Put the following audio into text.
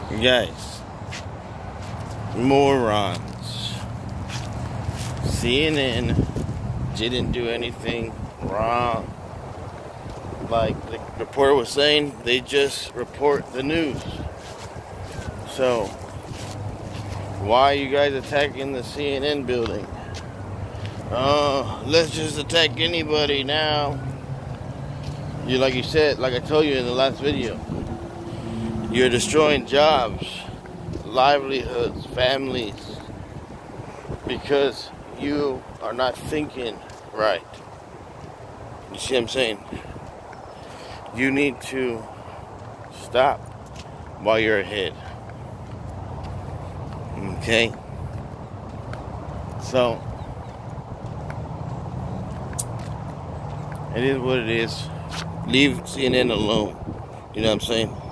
Guys, morons. CNN didn't do anything wrong. Like the reporter was saying, they just report the news. So, why are you guys attacking the CNN building? Let's just attack anybody now. Like you said, like I told you in the last video, you're destroying jobs, livelihoods, families, because you are not thinking right. You see what I'm saying? You need to stop while you're ahead. Okay? So, it is what it is. Leave CNN alone. You know what I'm saying?